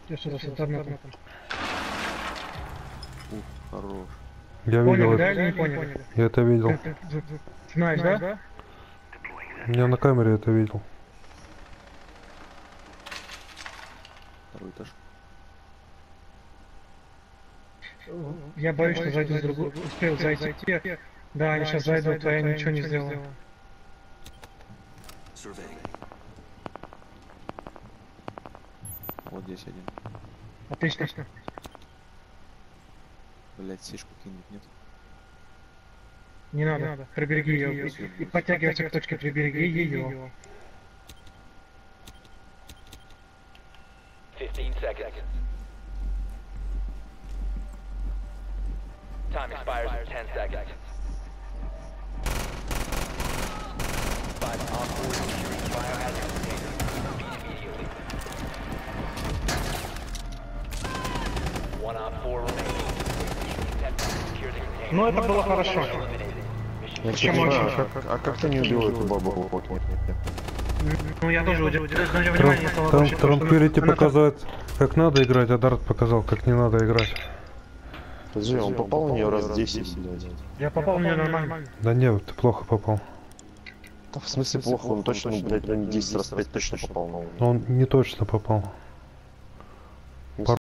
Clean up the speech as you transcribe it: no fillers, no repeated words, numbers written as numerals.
Я что-то с интернетом. Ух, хорош. Я видел Поняли, да, это. или не поняли? Я это видел. Ты знаешь, да? Я на камере это видел. Второй этаж. Я боюсь, что зайду с другой. Успел зайти. Да, они сейчас зайдут, а я ничего не сделал. Вот здесь один. Отлично. Блять, сишку кинуть нет. Не надо. Прибереги ее. И подтягивайся к точке, прибереги ее. 15 seconds. Time expires in 10 seconds. 5 on board securing biohazard container. Repeat immediately. 1 on 4 remaining. Secure the container. Ну, это было хорошо. Я Почему не очень? знаю, как ты не убил эту бабу? Ну, я тоже удивляюсь, даже внимание стало больше, потому что Транквилити она там- показывает, как надо играть, а Дарт показал, как не надо играть. Подожди, он попал в нее раз 10, блядь. Я попал в нее нормально. Да нет, ты плохо попал. Да в смысле плохо, он точно, блядь, не 10 раз 5 точно попал. Он не точно попал.